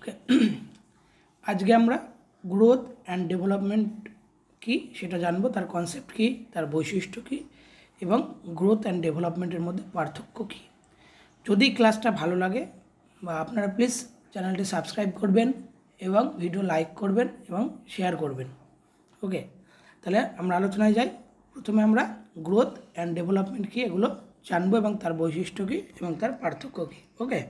ওকে আজকে আমরা growth and development কি সেটা জানবো, তার কনসেপ্ট কি, তার বৈশিষ্ট্য কি এবং গ্রোথ অ্যান্ড ডেভেলপমেন্টের মধ্যে পার্থক্য কি। যদি ক্লাসটা ভালো লাগে বা আপনারা প্লিজ চ্যানেলটি সাবস্ক্রাইব করবেন এবং ভিডিও লাইক করবেন এবং শেয়ার করবেন। ওকে, তাহলে আমরা আলোচনায় যাই। প্রথমে আমরা গ্রোথ অ্যান্ড ডেভেলপমেন্ট কি এগুলো জানবো এবং তার বৈশিষ্ট্য কী এবং তার পার্থক্য কী। ওকে,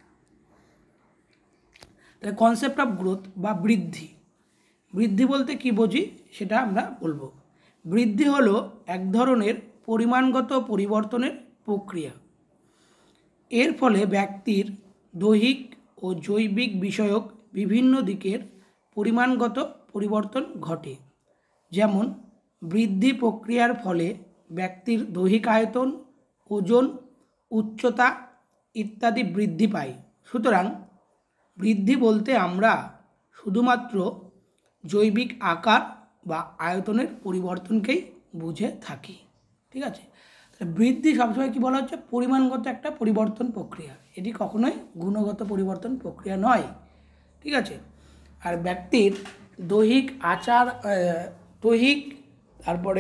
তাহলে কনসেপ্ট অফ গ্রোথ বা বৃদ্ধি, বৃদ্ধি বলতে কি বুঝি সেটা আমরা বলবো। বৃদ্ধি হলো এক ধরনের পরিমাণগত পরিবর্তনের প্রক্রিয়া। এর ফলে ব্যক্তির দৈহিক ও জৈবিক বিষয়ক বিভিন্ন দিকের পরিমাণগত পরিবর্তন ঘটে। যেমন বৃদ্ধি প্রক্রিয়ার ফলে ব্যক্তির দৈহিক আয়তন, ওজন, উচ্চতা ইত্যাদি বৃদ্ধি পায়। সুতরাং বৃদ্ধি বলতে আমরা শুধুমাত্র জৈবিক আকার বা আয়তনের পরিবর্তনকেই বুঝে থাকি। ঠিক আছে, তাহলে বৃদ্ধি সবসময় কী বলা হচ্ছে, পরিমাণগত একটা পরিবর্তন প্রক্রিয়া, এটি কখনোই গুণগত পরিবর্তন প্রক্রিয়া নয়। ঠিক আছে, আর ব্যক্তির দৈহিক আচার, দৈহিক তারপরে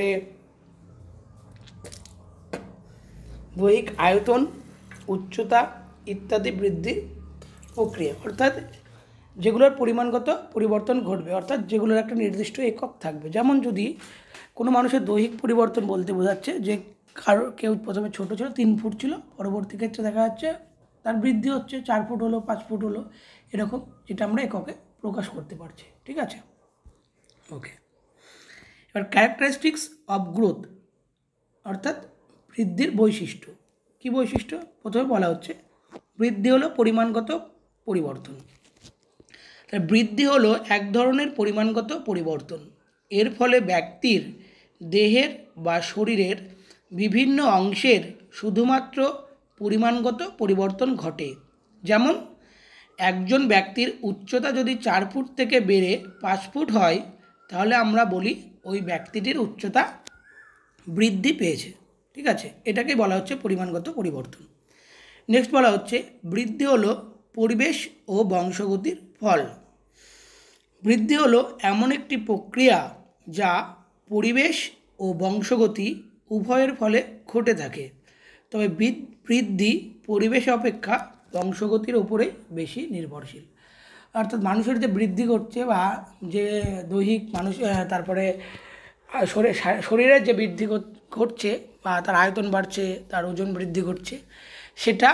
দৈহিক আয়তন, উচ্চতা ইত্যাদি বৃদ্ধির প্রক্রিয়া, অর্থাৎ যেগুলোর পরিমাণগত পরিবর্তন ঘটবে, অর্থাৎ যেগুলোর একটা নির্দিষ্ট একক থাকবে। যেমন যদি কোনো মানুষের দৈহিক পরিবর্তন বলতে বোঝাচ্ছে যে কেউ প্রথমে ছোটো ছিল, 3 ফুট ছিল, পরবর্তী ক্ষেত্রে দেখা যাচ্ছে তার বৃদ্ধি হচ্ছে 4 ফুট হলো, 5 ফুট হলো, এরকম, যেটা আমরা এককে প্রকাশ করতে পারছি। ঠিক আছে, ওকে। এবার ক্যারেক্টারিস্টিক্স অফ গ্রোথ, অর্থাৎ বৃদ্ধির বৈশিষ্ট্য। কি বৈশিষ্ট্য? প্রথমে বলা হচ্ছে বৃদ্ধি হলো পরিমাণগত পরিবর্তন। তাহলে বৃদ্ধি হলো এক ধরনের পরিমাণগত পরিবর্তন। এর ফলে ব্যক্তির দেহের বা শরীরের বিভিন্ন অংশের শুধুমাত্র পরিমাণগত পরিবর্তন ঘটে। যেমন একজন ব্যক্তির উচ্চতা যদি 4 ফুট থেকে বেড়ে 5 ফুট হয়, তাহলে আমরা বলি ওই ব্যক্তিটির উচ্চতা বৃদ্ধি পেয়েছে। ঠিক আছে, এটাকে বলা হচ্ছে পরিমাণগত পরিবর্তন। নেক্সট বলা হচ্ছে বৃদ্ধি হলো পরিবেশ ও বংশগতির ফল। বৃদ্ধি হলো এমন একটি প্রক্রিয়া যা পরিবেশ ও বংশগতি উভয়ের ফলে ঘটে থাকে, তবে বৃদ্ধি পরিবেশ অপেক্ষা বংশগতির উপরেই বেশি নির্ভরশীল। অর্থাৎ মানুষের যে বৃদ্ধি ঘটছে বা যে দৈহিক মানুষ, তারপরে শরীরের যে বৃদ্ধি ঘটছে বা তার আয়তন বাড়ছে, তার ওজন বৃদ্ধি ঘটছে, সেটা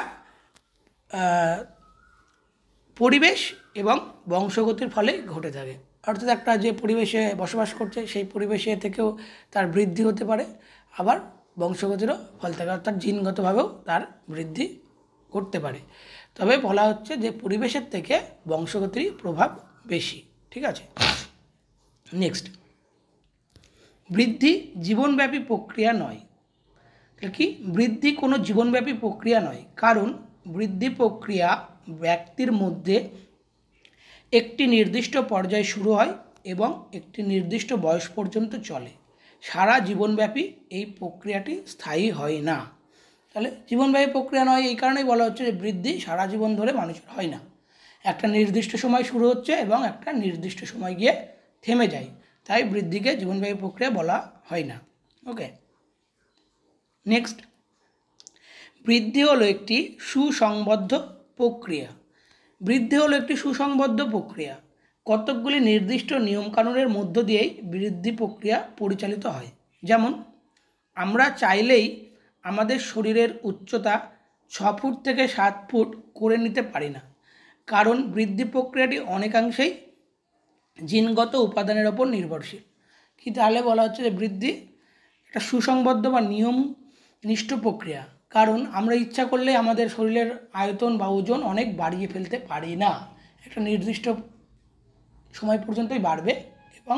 পরিবেশ এবং বংশগতির ফলে ঘটে থাকে। অর্থাৎ একটা যে পরিবেশে বসবাস করছে সেই পরিবেশে থেকেও তার বৃদ্ধি হতে পারে, আবার বংশগতিরও ফল থাকে, অর্থাৎ জিনগতভাবেও তার বৃদ্ধি ঘটতে পারে। তবে বলা হচ্ছে যে পরিবেশের থেকে বংশগতির প্রভাব বেশি। ঠিক আছে, নেক্সট, বৃদ্ধি জীবনব্যাপী প্রক্রিয়া নয়। কি? বৃদ্ধি কোনো জীবনব্যাপী প্রক্রিয়া নয়, কারণ বৃদ্ধি প্রক্রিয়া ব্যক্তির মধ্যে একটি নির্দিষ্ট পর্যায়ে শুরু হয় এবং একটি নির্দিষ্ট বয়স পর্যন্ত চলে। সারা জীবনব্যাপী এই প্রক্রিয়াটি স্থায়ী হয় না। তাহলে জীবনব্যাপী প্রক্রিয়া নয়, এই কারণেই বলা হচ্ছে যে বৃদ্ধি সারা জীবন ধরে মানুষের হয় না, একটা নির্দিষ্ট সময় শুরু হচ্ছে এবং একটা নির্দিষ্ট সময় গিয়ে থেমে যায়, তাই বৃদ্ধিকে জীবনব্যাপী প্রক্রিয়া বলা হয় না। ওকে, নেক্সট, বৃদ্ধি হলো একটি সুসংবদ্ধ প্রক্রিয়া। বৃদ্ধি হলো একটি সুসংবদ্ধ প্রক্রিয়া, কতকগুলি নির্দিষ্ট নিয়মকানুনের মধ্য দিয়েই বৃদ্ধি প্রক্রিয়া পরিচালিত হয়। যেমন আমরা চাইলেই আমাদের শরীরের উচ্চতা 6 ফুট থেকে 7 ফুট করে নিতে পারি না, কারণ বৃদ্ধি প্রক্রিয়াটি অনেকাংশেই জিনগত উপাদানের ওপর নির্ভরশীল। কি তাহলে বলা হচ্ছে যে বৃদ্ধি একটা সুসংবদ্ধ বা নিয়মনিষ্ঠ প্রক্রিয়া, কারণ আমরা ইচ্ছা করলে আমাদের শরীরের আয়তন বা ওজন অনেক বাড়িয়ে ফেলতে পারি না, একটা নির্দিষ্ট সময় পর্যন্তই বাড়বে, এবং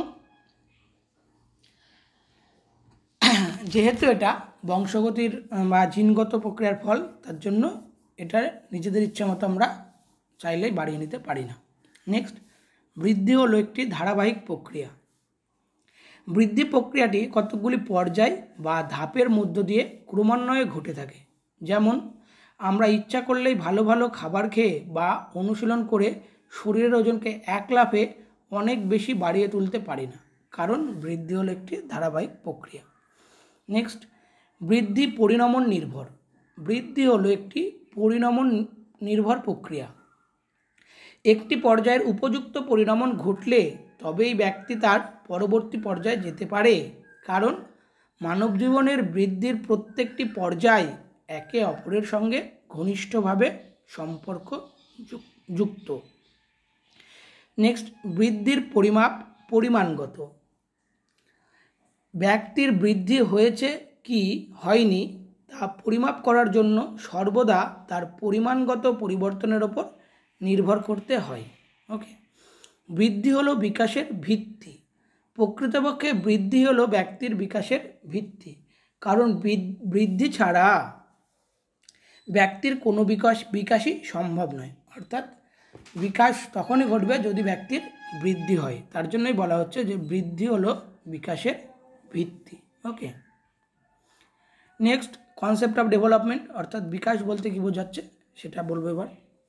যেহেতু এটা বংশগতির বা জিনগত প্রক্রিয়ার ফল, তার জন্য এটা নিজেদের ইচ্ছা মতো আমরা চাইলেই বাড়িয়ে নিতে পারি না। নেক্সট, বৃদ্ধি হলো একটি ধারাবাহিক প্রক্রিয়া। বৃদ্ধি প্রক্রিয়াটি কতকগুলি পর্যায় বা ধাপের মধ্য দিয়ে ক্রমান্বয়ে ঘটে থাকে। যেমন আমরা ইচ্ছা করলেই ভালো ভালো খাবার খেয়ে বা অনুশীলন করে শরীরের ওজনকে এক লাফে অনেক বেশি বাড়িয়ে তুলতে পারি না, কারণ বৃদ্ধি হলো একটি ধারাবাহিক প্রক্রিয়া। নেক্সট, বৃদ্ধি পরিণমন নির্ভর। বৃদ্ধি হলো একটি পরিণমন নির্ভর প্রক্রিয়া। একটি পর্যায়ের উপযুক্ত পরিণমন ঘটলে তবেই ব্যক্তি তার পরবর্তী পর্যায়ে যেতে পারে, কারণ মানব জীবনের বৃদ্ধির প্রত্যেকটি পর্যায় একে অপরের সঙ্গে ঘনিষ্ঠভাবে সম্পর্ক যুক্ত। নেক্সট, বৃদ্ধির পরিমাণগত। ব্যক্তির বৃদ্ধি হয়েছে কি হয়নি তা পরিমাপ করার জন্য সর্বদা তার পরিমাণগত পরিবর্তনের ওপর নির্ভর করতে হয়। ওকে, বৃদ্ধি হলো বিকাশের ভিত্তি। প্রকৃতপক্ষে বৃদ্ধি হলো ব্যক্তির বিকাশের ভিত্তি, কারণ বৃদ্ধি ছাড়া ব্যক্তির কোনো বিকাশই সম্ভব নয়। অর্থাৎ বিকাশ তখনই ঘটবে যদি ব্যক্তির বৃদ্ধি হয়। তার জন্যই বলা হচ্ছে যে বৃদ্ধি হলো বিকাশের ভিত্তি। Okay, next, concept of development, অর্থাৎ বিকাশ বলতে কি বোঝাচ্ছে সেটা বলবো এবার।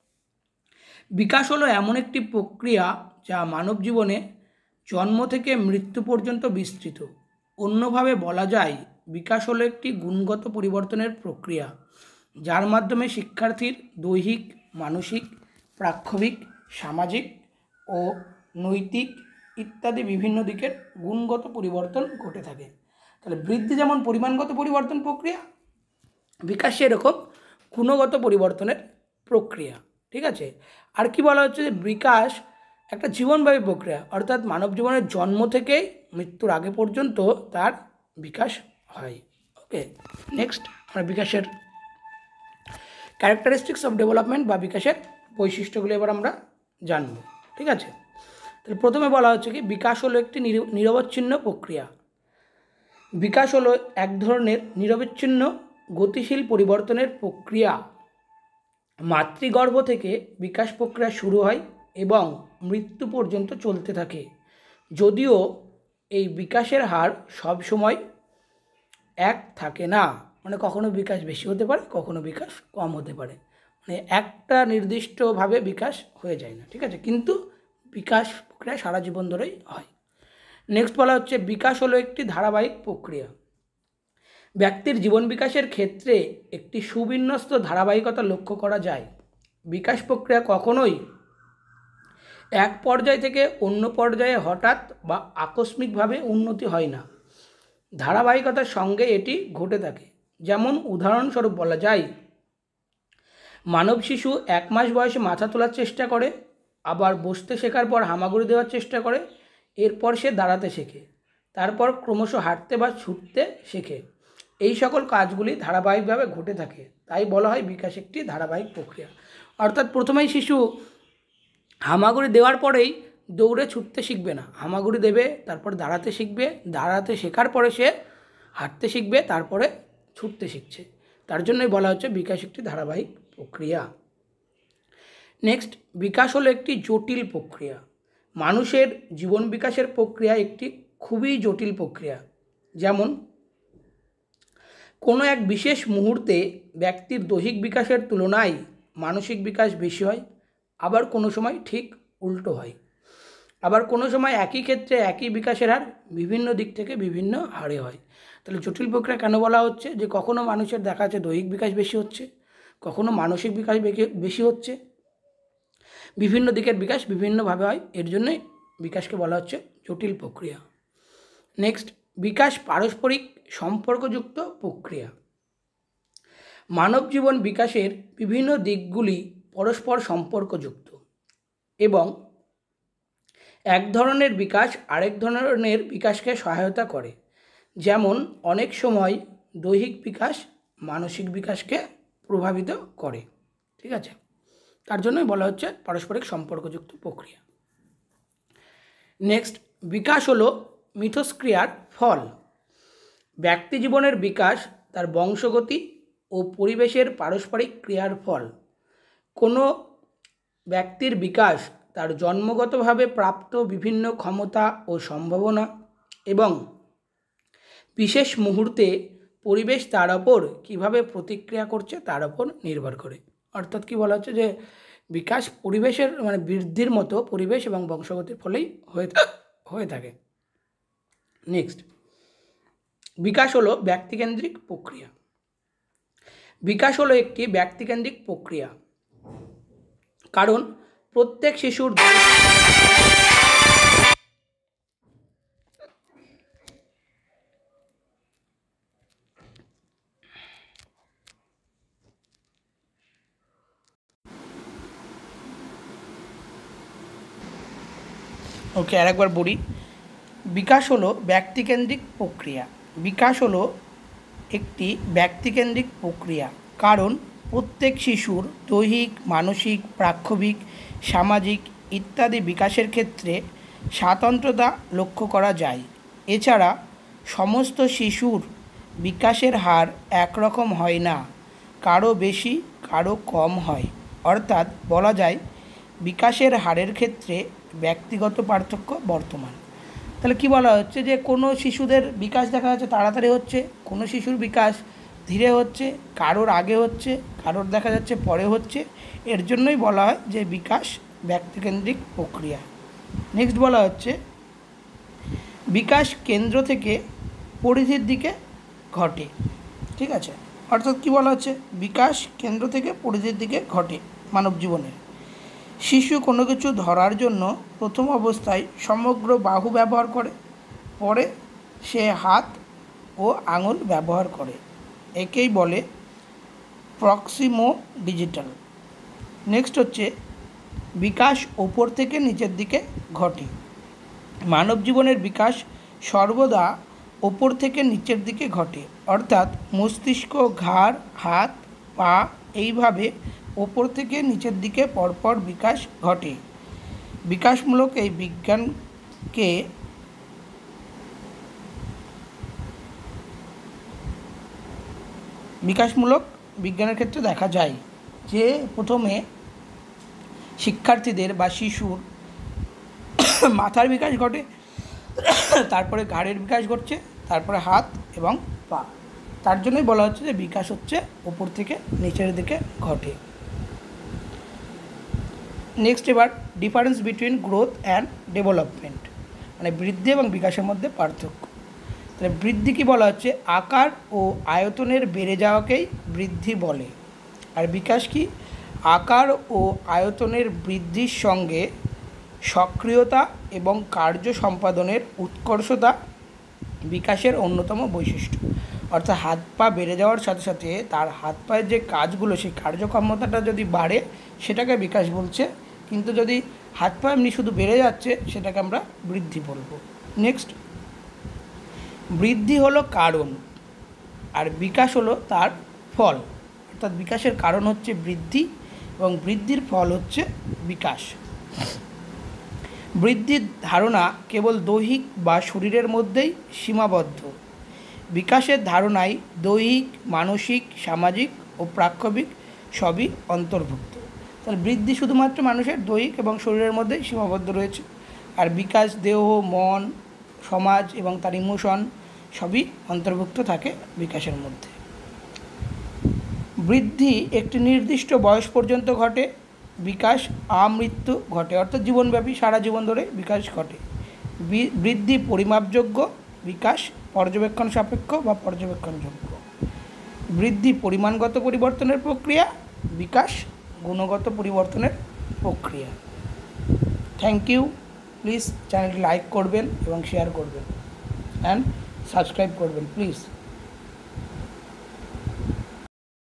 বিকাশ হলো এমন একটি প্রক্রিয়া যা মানব জীবনে জন্ম থেকে মৃত্যু পর্যন্ত বিস্তৃত। অন্যভাবে বলা যায়, বিকাশ হলো একটি গুণগত পরিবর্তনের প্রক্রিয়া যার মাধ্যমে শিক্ষার্থীর দৈহিক, মানসিক, প্রাক্ষবিক, সামাজিক ও নৈতিক ইত্যাদি বিভিন্ন দিকের গুণগত পরিবর্তন ঘটে থাকে। তাহলে বৃদ্ধি যেমন পরিমাণগত পরিবর্তন প্রক্রিয়া, বিকাশ সেরকম গুণগত পরিবর্তনের প্রক্রিয়া। ঠিক আছে, আর কি বলা হচ্ছে যে বিকাশ একটা জীবনব্যাপী প্রক্রিয়া, অর্থাৎ মানব জীবনের জন্ম থেকেই মৃত্যুর আগে পর্যন্ত তার বিকাশ হয়। ওকে, নেক্সট, আমরা বিকাশের ক্যারেক্টারিস্টিক্স অফ ডেভেলপমেন্ট বা বিকাশের বৈশিষ্ট্যগুলো এবার আমরা জানব। ঠিক আছে, তাহলে প্রথমে বলা হচ্ছে কি বিকাশ হলো একটি নিরবচ্ছিন্ন প্রক্রিয়া। বিকাশ হলো এক ধরনের নিরবচ্ছিন্ন গতিশীল পরিবর্তনের প্রক্রিয়া। মাতৃগর্ভ থেকে বিকাশ প্রক্রিয়া শুরু হয় এবং মৃত্যু পর্যন্ত চলতে থাকে, যদিও এই বিকাশের হার সব সময় এক থাকে না। মানে কখনো বিকাশ বেশি হতে পারে, কখনো বিকাশ কম হতে পারে, মানে একটা নির্দিষ্টভাবে বিকাশ হয়ে যায় না। ঠিক আছে, কিন্তু বিকাশ প্রক্রিয়া সারা জীবন ধরেই হয়। নেক্সট বলা হচ্ছে বিকাশ হলো একটি ধারাবাহিক প্রক্রিয়া। ব্যক্তির জীবন বিকাশের ক্ষেত্রে একটি সুবিন্যস্ত ধারাবাহিকতা লক্ষ্য করা যায়। বিকাশ প্রক্রিয়া কখনোই এক পর্যায় থেকে অন্য পর্যায়ে হঠাৎ বা আকস্মিকভাবে উন্নতি হয় না, ধারাবাহিকতার সঙ্গে এটি ঘটে থাকে। যেমন উদাহরণস্বরূপ বলা যায়, মানব শিশু 1 মাস বয়সে মাথা তোলার চেষ্টা করে, আবার বসতে শেখার পর হামাগুড়ি দেওয়ার চেষ্টা করে, এরপর সে দাঁড়াতে শেখে, তারপর ক্রমশ হাঁটতে বা ছুটতে শেখে। এই সকল কাজগুলি ধারাবাহিকভাবে ঘটে থাকে, তাই বলা হয় বিকাশ একটি ধারাবাহিক প্রক্রিয়া। অর্থাৎ প্রথমেই শিশু হামাগুড়ি দেওয়ার পরেই দৌড়ে ছুটতে শিখবে না, হামাগুড়ি দেবে, তারপর দাঁড়াতে শিখবে, দাঁড়াতে শেখার পরে সে হাঁটতে শিখবে, তারপরে ছুটতে শিখছে। তার জন্যই বলা হচ্ছে বিকাশ একটি ধারাবাহিক প্রক্রিয়া। নেক্সট, বিকাশ হলো একটি জটিল প্রক্রিয়া। মানুষের জীবন বিকাশের প্রক্রিয়া একটি খুবই জটিল প্রক্রিয়া। যেমন কোনো এক বিশেষ মুহূর্তে ব্যক্তির দৈহিক বিকাশের তুলনায় মানসিক বিকাশ বেশি হয়, আবার কোনো সময় ঠিক উল্টো হয়। আবার কোনো সময় একই ক্ষেত্রে একই বিকাশের হার বিভিন্ন দিক থেকে বিভিন্ন হারে হয়। তাহলে জটিল প্রক্রিয়া কেন বলা হচ্ছে, যে কখনো মানুষের দেখা যাচ্ছে দৈহিক বিকাশ বেশি হচ্ছে, কখনো মানসিক বিকাশ বেশি হচ্ছে, বিভিন্ন দিকের বিকাশ বিভিন্নভাবে হয়, এর জন্যই বিকাশকে বলা হচ্ছে জটিল প্রক্রিয়া। নেক্সট, বিকাশ পারস্পরিক সম্পর্কযুক্ত প্রক্রিয়া। মানব জীবন বিকাশের বিভিন্ন দিকগুলি পরস্পর সম্পর্কযুক্ত এবং এক ধরনের বিকাশ আরেক ধরনের বিকাশকে সহায়তা করে। যেমন অনেক সময় দৈহিক বিকাশ মানসিক বিকাশকে প্রভাবিত করে। ঠিক আছে, তার জন্যই বলা হচ্ছে পারস্পরিক সম্পর্কযুক্ত প্রক্রিয়া। নেক্সট, বিকাশ হলো মিথস্ক্রিয়ার ফল। ব্যক্তি জীবনের বিকাশ তার বংশগতি ও পরিবেশের পারস্পরিক ক্রিয়ার ফল। কোনো ব্যক্তির বিকাশ তার জন্মগতভাবে প্রাপ্ত বিভিন্ন ক্ষমতা ও সম্ভাবনা এবং বিশেষ মুহূর্তে পরিবেশ তার ওপর কীভাবে প্রতিক্রিয়া করছে তার ওপর নির্ভর করে। অর্থাৎ কি বলা হচ্ছে, যে বিকাশ পরিবেশের মানে বৃদ্ধির মতো পরিবেশ এবং বংশগতির ফলেই হয়ে থাকে। নেক্সট, বিকাশ হলো ব্যক্তিকেন্দ্রিক প্রক্রিয়া। বিকাশ হলো একটি ব্যক্তিকেন্দ্রিক প্রক্রিয়া, কারণ প্রত্যেক শিশুর আরেকবার বলি, বিকাশ হলো ব্যক্তিকেন্দ্রিক প্রক্রিয়া। বিকাশ হলো একটি ব্যক্তিকেন্দ্রিক প্রক্রিয়া, কারণ প্রত্যেক শিশুর দৈহিক, মানসিক, প্রাক্ষবিক, সামাজিক ইত্যাদি বিকাশের ক্ষেত্রে স্বাতন্ত্র্যতা লক্ষ্য করা যায়। এছাড়া সমস্ত শিশুর বিকাশের হার একরকম হয় না, কারো বেশি কারো কম হয়। অর্থাৎ বলা যায় বিকাশের হারের ক্ষেত্রে ব্যক্তিগত পার্থক্য বর্তমান। তাহলে কি বলা হচ্ছে, যে কোনো শিশুদের বিকাশ দেখা যাচ্ছে তাড়াতাড়ি হচ্ছে, কোনো শিশুর বিকাশ ধীরে হচ্ছে, কারোর আগে হচ্ছে, কারোর দেখা যাচ্ছে পরে হচ্ছে। এর জন্যই বলা হয় যে বিকাশ ব্যক্তিকেন্দ্রিক প্রক্রিয়া। নেক্সট বলা হচ্ছে বিকাশ কেন্দ্র থেকে পরিধির দিকে ঘটে। ঠিক আছে, অর্থাৎ কি বলা হচ্ছে, বিকাশ কেন্দ্র থেকে পরিধির দিকে ঘটে মানব জীবনে। শিশু কোনো কিছু ধরার জন্য প্রথম অবস্থায় সমগ্র বাহু ব্যবহার করে, পরে সে হাত ও আঙুল ব্যবহার করে। একেই বলে প্রক্সিমো ডিজিটাল। নেক্সট হচ্ছে বিকাশ ওপর থেকে নিচের দিকে ঘটে। মানব জীবনের বিকাশ সর্বদা ওপর থেকে নিচের দিকে ঘটে, অর্থাৎ মস্তিষ্ক, ঘাড়, হাত, পা এইভাবে ওপর থেকে নিচের দিকে পরপর বিকাশ ঘটে। বিকাশমূলক এই বিজ্ঞানকে বিকাশমূলক বিজ্ঞানের ক্ষেত্রে দেখা যায় যে প্রথমে শিক্ষার্থীদের বা শিশুর মাথার বিকাশ ঘটে, তারপরে ঘাড়ের বিকাশ ঘটছে, তারপরে হাত এবং পা। তার জন্যই বলা হচ্ছে যে বিকাশ হচ্ছে ওপর থেকে নিচের দিকে ঘটে। নেক্সট, এবার difference between growth and development, মানে বৃদ্ধি এবং বিকাশের মধ্যে পার্থক্য। তাহলে বৃদ্ধি কি বলা হচ্ছে, আকার ও আয়তনের বেড়ে যাওয়াকেই বৃদ্ধি বলে। আর বিকাশ কি, আকার ও আয়তনের বৃদ্ধির সঙ্গে সক্রিয়তা এবং কার্য সম্পাদনের উৎকর্ষতা বিকাশের অন্যতম বৈশিষ্ট্য। অর্থাৎ হাত পা বেড়ে যাওয়ার সাথে সাথে তার হাত পায়ের যে কাজগুলো, সেই কার্যক্ষমতাটা যদি বাড়ে সেটাকে বিকাশ বলছে, কিন্তু যদি হাত পা এমনি শুধু বেড়ে যাচ্ছে সেটাকে আমরা বৃদ্ধি বলবো। নেক্সট, বৃদ্ধি হলো কারণ আর বিকাশ হলো তার ফল। অর্থাৎ বিকাশের কারণ হচ্ছে বৃদ্ধি এবং বৃদ্ধির ফল হচ্ছে বিকাশ। বৃদ্ধির ধারণা কেবল দৈহিক বা শরীরের মধ্যেই সীমাবদ্ধ। বিকাশের ধারণায় দৈহিক, মানসিক, সামাজিক ও প্রাক্ষবিক সবই অন্তর্ভুক্ত। তাহলে বৃদ্ধি শুধুমাত্র মানুষের দৈহিক এবং শরীরের মধ্যেই সীমাবদ্ধ রয়েছে, আর বিকাশ দেহ, মন, সমাজ এবং তার ইমোশন সবই অন্তর্ভুক্ত থাকে বিকাশের মধ্যে। বৃদ্ধি একটি নির্দিষ্ট বয়স পর্যন্ত ঘটে, বিকাশ আমৃত্যু ঘটে, অর্থাৎ জীবনব্যাপী সারা জীবন ধরে বিকাশ ঘটে। বৃদ্ধি পরিমাপযোগ্য, বিকাশ পর্যবেক্ষণ সাপেক্ষ বা পর্যবেক্ষণযোগ্য। বৃদ্ধি পরিমাণগত পরিবর্তনের প্রক্রিয়া, বিকাশ গুণগত পরিবর্তনের প্রক্রিয়া। Thank you. প্লিজ চ্যানেলটি লাইক করবেন এবং শেয়ার করবেন অ্যান্ড সাবস্ক্রাইব করবেন প্লিজ।